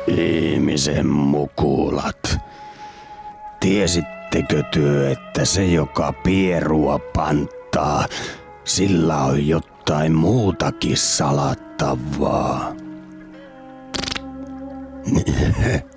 Ihmisen mukulat. Tiesittekö työ, että se joka pierua panttaa, sillä on jotain muutakin salattavaa?